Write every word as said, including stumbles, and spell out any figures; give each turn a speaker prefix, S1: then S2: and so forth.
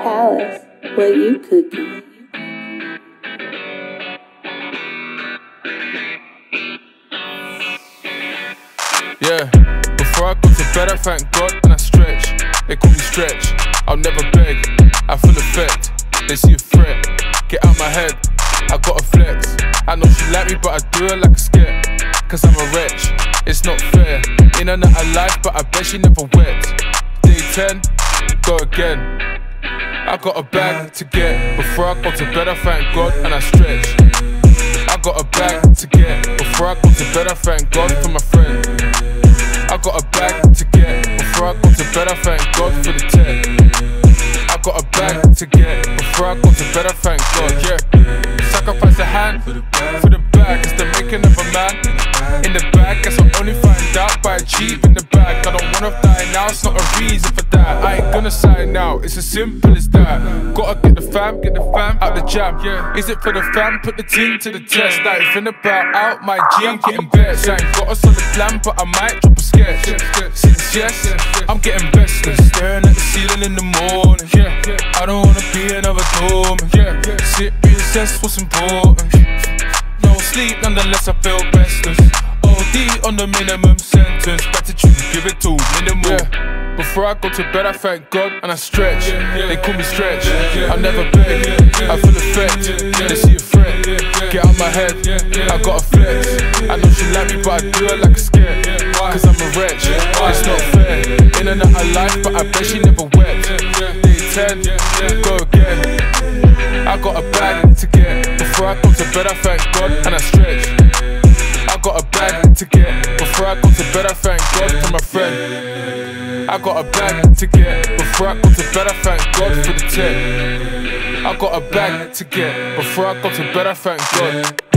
S1: Palaze, what you cooking?
S2: Yeah, before I go to bed I thank God and I stretch. They call me Stretch, I'll never beg. I feel effect, they see a threat. Get out my head, I gotta flex. I know she like me but I do her like a scare. Cause I'm a wretch, it's not fair. In and out of life but I bet she never wet. Day ten, go again. I got a bag to get. Before I go to bed I thank God and I stretch. I got a bag to get. Before I go to bed I thank God for my friend. I got a bag to get. Before I go to bed I thank God for the tech. I got a bag to get. Before I go to bed I thank God, yeah. Sacrifice a hand for the bag. It's the making of a man. In the bag, guess I'll only find out by achieving the bag. I don't wanna die now, it's not a reason for that. I ain't gonna sign now, it's as simple as that. Gotta get the fam, get the fam out the jam. Yeah. Is it for the fam? Put the team to the test. I ain't finna bow out my G, I'm getting best. I ain't got a solid plan, but I might drop a sketch. Since yes, I'm getting bested. Staring at the ceiling in the morning. I don't wanna be another doorman. Sit, reassess what's important. No sleep, nonetheless I feel restless. O D on the minimum sentence. Gratitude, give it to minimal. Yeah. Before I go to bed I thank God and I stretch. They call me Stretch, I never beg. I feel effect, they see a threat. Get out my head, I gotta flex. I know she like me but I do her like a scare. Cause I'm a wretch, it's not fair. In and out of life but I bet she never wept. Day ten, go again. I got a bag to get. Before I go to bed I thank God and I stretch. I got a bag to get. Before I go to bed I thank God for my friend. I got a bag to get. Before I go to bed I thank God for the tech. I got a bag to get. Before I go to bed I thank God.